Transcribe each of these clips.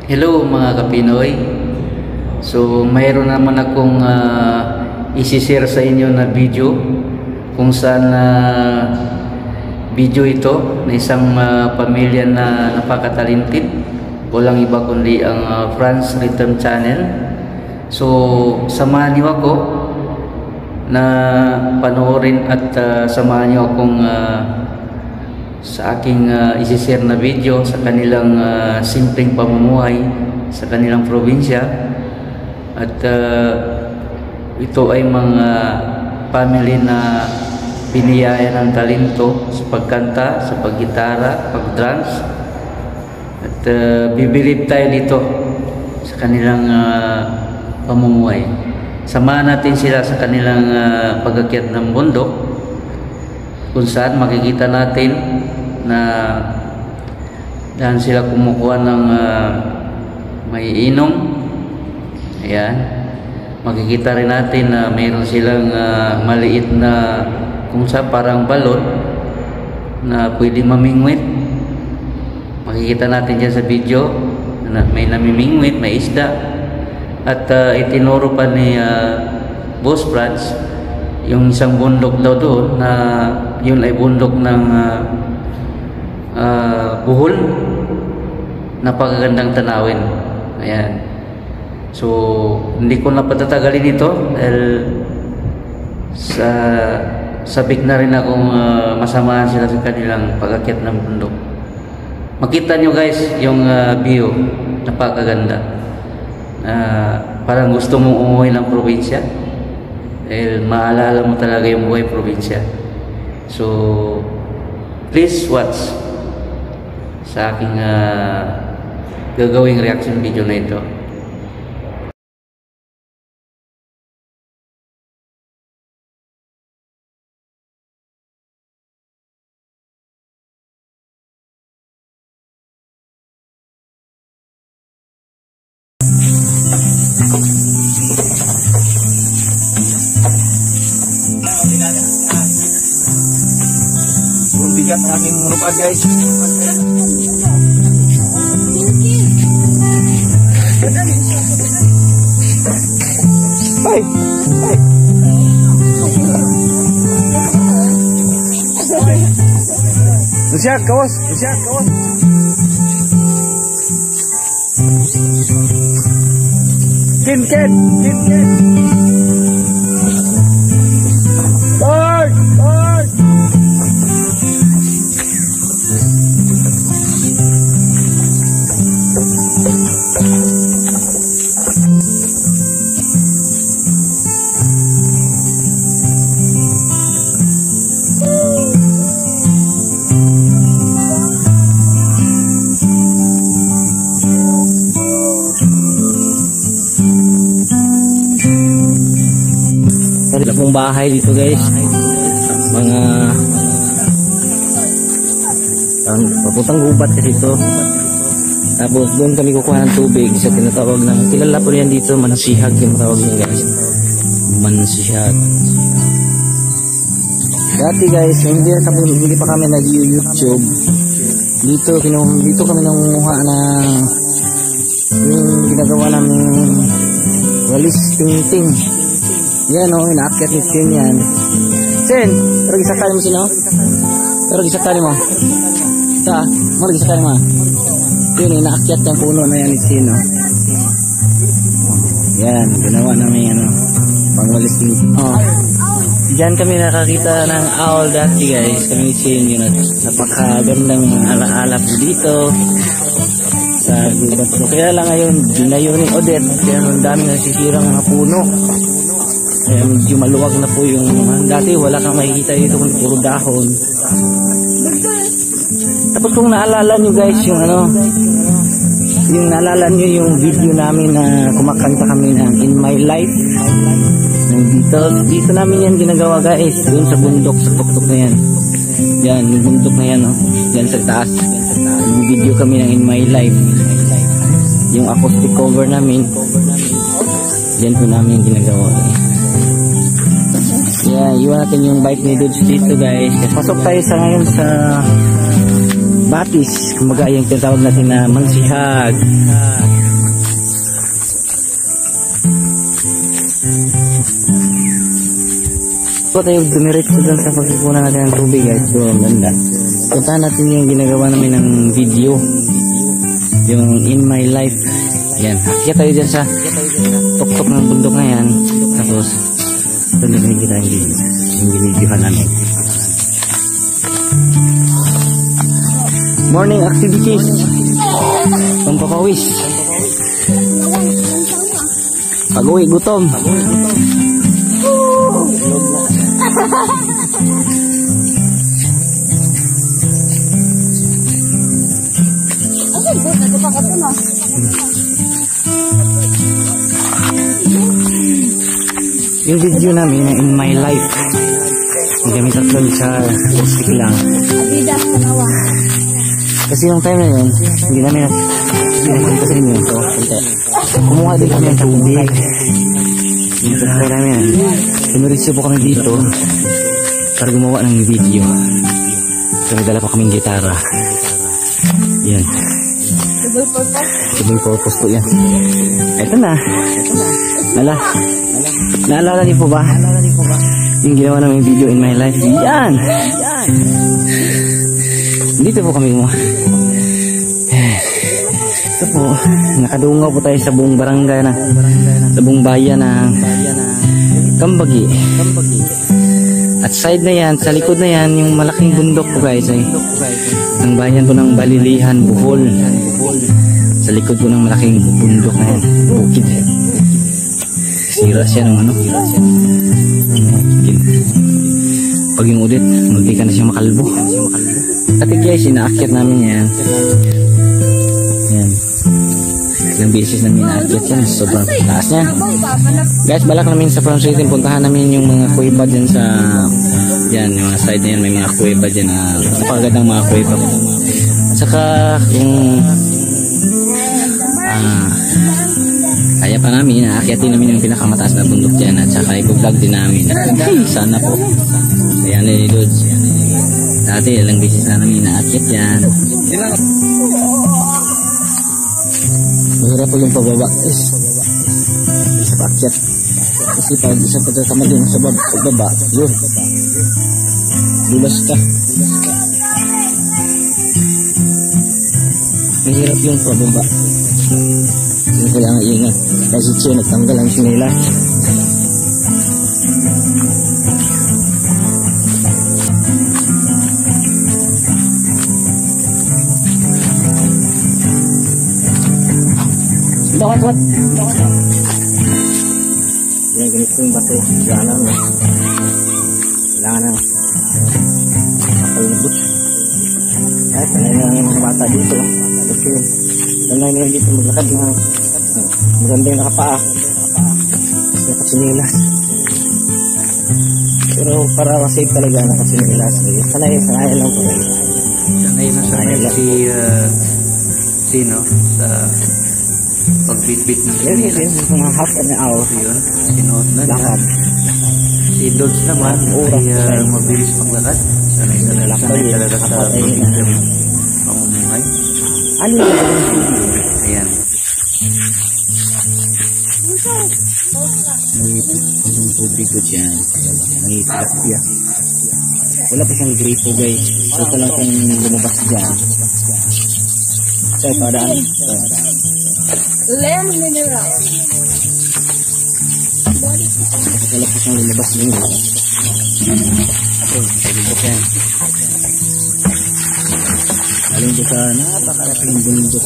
Hello mga Kapinoy. So mayroon naman akong isi-share sa inyo na video kung saan video ito na isang pamilya na napakatalented. Walang iba kundi ang France Rhythm Channel. So samahan niyo ako na panoorin at samahan niyo akong sa aking isi-share na video sa kanilang simpleng pamumuhay sa kanilang probinsya. At ito ay mga family na biniyaya ng talento sa pagkanta, sa paggitara, pagdrums. At bibilib tayo dito sa kanilang pamumuhay. Samahan natin sila sa kanilang pag-akyat ng bundok, kung saan makikita natin na dahil sila kumukuha ng may inom. Ayan, makikita rin natin na mayroon silang maliit na kung sa parang balon na pwede mamingwit. Makikita natin dyan sa video na may namimingwit, may isda. At itinuro pa ni Boss Franz yung isang bundok daw doon na yun ay bundok ng Bohol. Napakagandang tanawin. Ayan. So hindi ko na patatagalin ito dahil sabik na rin akong masamahan sila sa kanilang pag-akyat ng bundok. Makita nyo guys yung view. Napakaganda. Parang gusto mong umuwi ng probinsya. Maalala mo talaga yung buhay probinsya. So please watch sa aking gagawing reaction video na ito. Bigat ng aking lupad guys. Bye. Siap kawas. Ken. Bye. Wala pong bahay dito guys, mga papuntang gubat kasi ito. Tapos doon kami kukuha ng tubig sa tinatawag ng, kilala po yan dito, Mansihag yung tawag niya guys, Mansihag. Dati guys, hindi pa kami nag-YouTube dito kami nangunguha ng yung ginagawa namin walis tingting. Yan o, inaakyat ni Sin yan. Sin, pero gisakali mo sino? Pero gisakali mo? Gisakali mo? Yun, inaakyat yung puno na yan ni Sin o. Yan, ginawa namin pangwalis tingting. Diyan kami nakakita ng owl dati guys. Kami ni Sin, yun, napakagandang ala-ala po dito sa gubat. Kaya lang ngayon, ginayo ni Odette. Kaya ang daming nasisirang mga puno. Kaya medyo maluwag na po yung dati wala kang makikita dito kung puro dahon. Tapos kung naalala nyo guys yung naalala nyo yung video namin na kumakanta kami ng In My Life, dito namin yan ginagawa guys, doon sa bundok, sa tuktok na yan. Yan, yung bundok na yan yan sa taas. Yung video kami ng In My Life, yung acoustic cover namin, yan po namin ginagawa. Yeah, iwan natin yung bike ni Dudes dito guys. Pasok tayo sa ngayon sa batis, kumbaga yung tinatawag natin na mansihag. So tayo dumiretso dun sa pagkukunan natin ng tubig guys, doon banda. Puntahan natin yung ginagawa namin ng video, yung In My Life. Yan, akit tayo dyan sa tuktok ng bundok na yan. Tapos doon namin kita yung binidyohan namin. Morning activities, pampapawis, pag-uwi gutom. Yung video namin na In My Life, gamit at lang sa stick lang. Kasi yung time na yun, hindi namin pinagpunta sa inyo. So, kumuha din kami ng tubig. Yung try namin yan. Sumuritso po kami dito para gumawa ng video. So, nagdala pa kaming gitara. Yan. Double purpose po yan. Ito na. Naalala niyo po ba? Yung ginawa namin video In My Life. Yan! Dito po kami gumawa. Ito po, nakadungaw po tayo sa buong barangay na, sa buong bayan ng Kambagi. At side na yan, sa likod na yan, yung malaking bundok po guys ay ang bayan po ng Balilihan, Bohol. Sa likod po ng malaking bundok na yan, bukid. Sira siya ng ano. Pag yung udit, munti ka na siya makalbo. Dati guys, inaakyat namin yan. Yan. Ilang beses namin inaakyat yan. Sobrang taas niya. Guys, balak namin sa front street, puntahan namin yung mga kuiba dyan sa yan, yung mga side na yan. May mga kuiba dyan. Napakagandang mga kuiba. At saka yung kaya pa namin, aakyatin namin yung pinakamataas na bundok dyan. At saka i-vlog din namin. Ay, sana po. Ayan na ni Lods. Dati ilang beses na namin naakyat yan. Mahirap po yung pababa. Isa pa akyat. Kasi pag isa pagkakamad din sa pagbaba, yun. Dulas ka. Mahirap yung pababa. Hindi kailangan ingat. Kasi siya nagtanggal ang sinilas. What? Yan, ganito yung bato. Kailangan na. Kailangan na. Kapalubot. Ay, sanay na yung mga bata dito. Kasi, sanay na dito maglakad na. Maganda yung nakapaa. Nakasinilas. Pero para safe talaga nakasinilas. Sanay lang po. Sanay lang sino sa pagbitbit ng sinilas. Mga half an hour. Yun, sinuot na niya. Si Dodge naman ay mabilis maglakad. Sanay talaga sa pagbibigyang pamumuhay. Ano yung ayan. Yung tubig ko dyan. Nangipilak siya. Wala pa siyang gripo guys. So ito lang siyang lumabas dyan. So padaan. Lemon mineral. Wala pa siyang lumabas dyan. So pwede ko yan. Aling ko sa napakalaking bundok.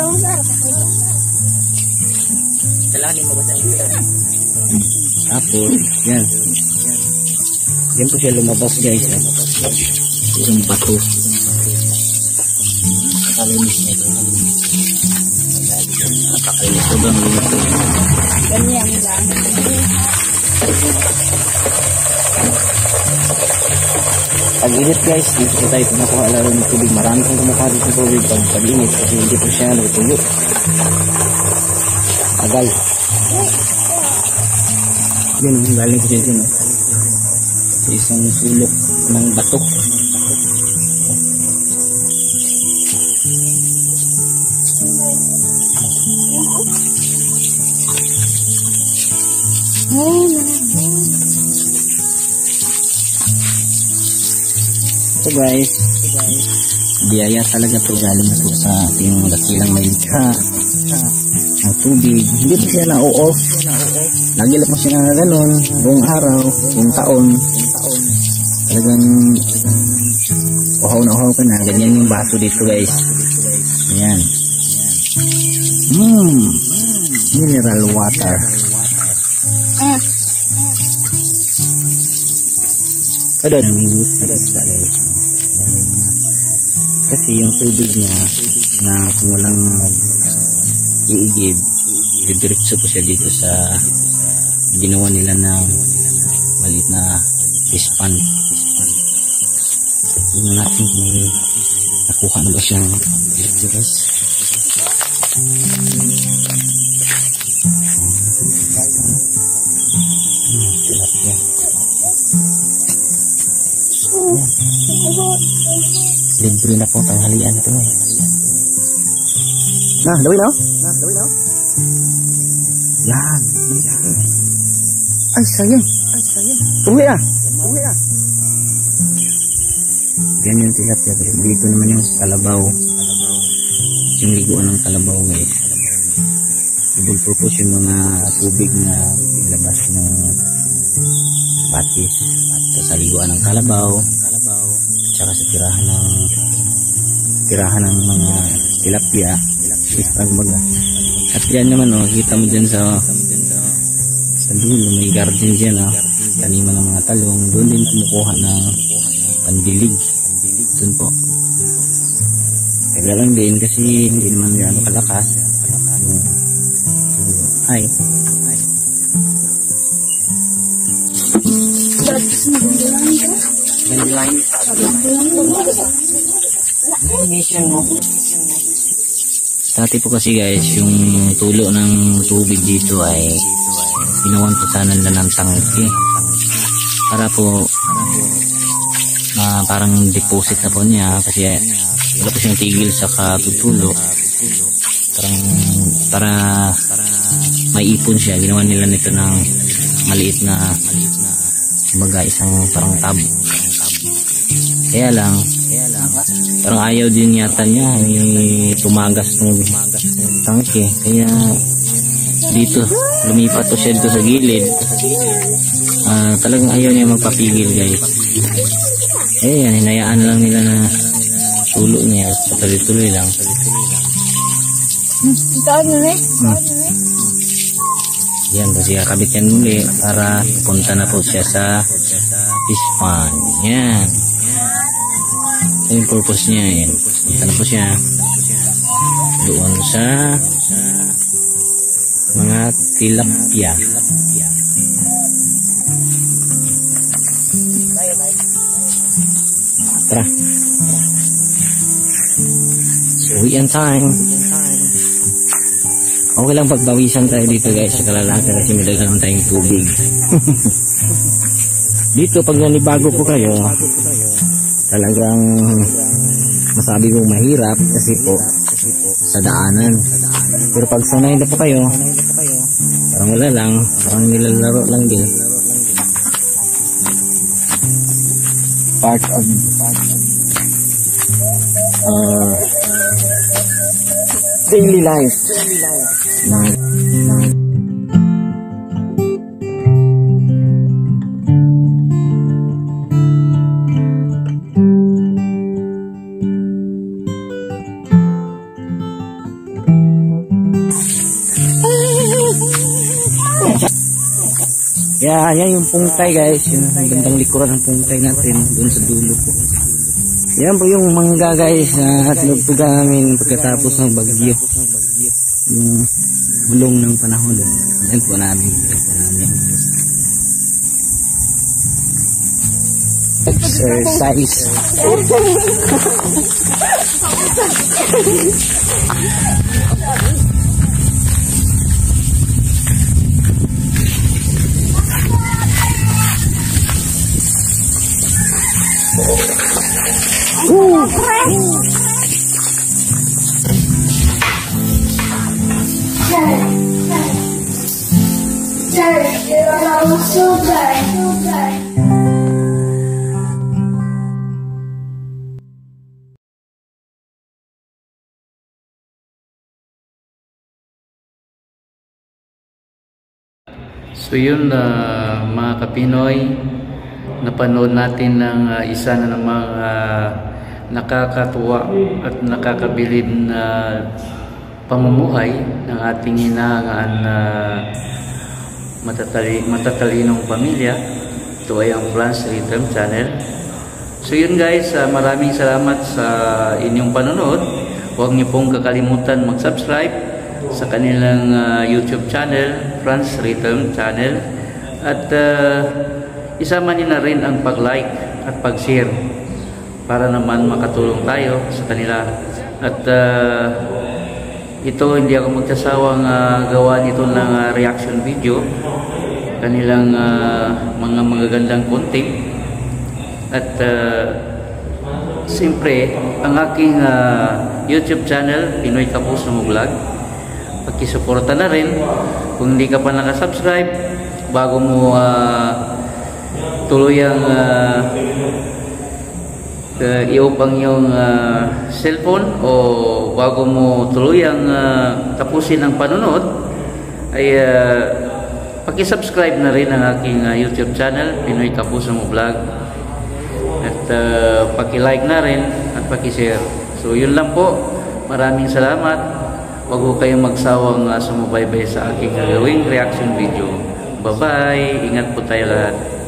Tapos, yan. Yan po siya lumabas guys. Isang bato. Nakakalinis na ito. Nakakalinis ko bang linis ko. Ganyan lang. Pag-init guys, dito po tayo kumukuha lalo ng tubig. Marami kong kumukuha dito ng tubig pag-init kasi hindi po siya natutuyo. Agal. Yun, galing ko dito no. Sa isang sulok ng bato. So guys, biyaya talaga to, galing po sa ating dakilang may likha ng tubig. Hindi po siya na-off. Lagi lang po siya na ganun, buong araw, buong taon. Talagang uhaw na uhaw ka na. Ganyan yung baso dito guys. Ayan. Mineral water. Kasi yung tubig niya na kung walang iigib, didiretso po siya dito sa ginawa nila ng maliit na fish pond. Tingnan natin kung nakuha na ba siyang diretso guys. Libre na pong tanghalian ito. Nah, dawin na. Yan. Ay, sayang. Uwi na. Yan yung tilapia. Dito naman yung kalabaw. Yung liguan ng kalabaw guys. Double purpose yung mga tubig na ilabas ng batis. Sa liguan ng kalabaw. Tsaka sa tirahan ng mga tilapia, ispragbaga. At yan naman kita mo dyan sa dulo, may garden dyan taniman ng mga talong. Doon din kumukuha ng pandilig. Doon po. Taga lang din kasi hindi naman gano'ng kalakas. Ay. Dati po kasi guys, yung tulo ng tubig dito ay ginawan po sana nila ng tangke para po parang deposit na po niya kasi wala po siyang tigil sa katutulo. Para maipon siya, ginawan nila nito ng maliit na kumbaga isang parang tab. Kaya lang parang ayaw din yata niya tumagas ng tangke, kaya dito lumipat to siya dito sa gilid. Talagang ayaw niya magpapigil guys. Yan, hinayaan lang nila na tulo niya, patuloy-tuloy lang. Yan, kasi kakabit yan muli para punta na po siya sa fish pond. Yan. Ito yung purpose niya. Yan. Punta na po siya doon sa mga tilapia. Tara. Uwian time. Okay lang pagbawisan tayo dito guys sa Kalalaka kasi may dalang tayong tubig. Dito pag nanibago po kayo, talagang masabi kong mahirap kasi po sa daanan. Pero pag sanay na po kayo, parang wala lang, parang nilalaro lang din. Part of daily life. Yan yung pungkay guys, yung bandang likuran ng pungkay natin doon sa dulo po. Yan po yung mangga guys na tinugtugan namin pagkatapos ng bagyo, yung bulong ng panahon. Yan po namin exercise. So yun, mga Kapinoy, napanood natin ng isa na namang nakakatuwa at nakakabilib na pamumuhay ng ating hinahangaan na matatalinong pamilya. Ito ay ang Franz Rhythm Channel. So yun guys, maraming salamat sa inyong panonood. Huwag niyo pong kakalimutan mag-subscribe sa kanilang YouTube channel, Franz Rhythm Channel, at isama niyo na rin ang pag-like at pag-share para naman makatulong tayo sa kanila. At ito, hindi ako magsasawang gawa nito ng reaction video, kanilang mga magagandang content. At siyempre, ang aking YouTube channel, Pinoy Kapuso Mo Vlog, pakisuporta na rin. Kung hindi ka pa nakasubscribe, bago mo tuluyang i-off ang iyong cellphone, o bago mo tuluyang tapusin ang panonood, ay pakisubscribe na rin ang aking YouTube channel, Pinoy Kapuso Mo Vlog, at pakilike na rin at pakishare. So yun lang po, maraming salamat. Huwag ko kayong magsawang sumubaybay sa aking gagawing reaction video. Bye-bye! Ingat po tayo lahat.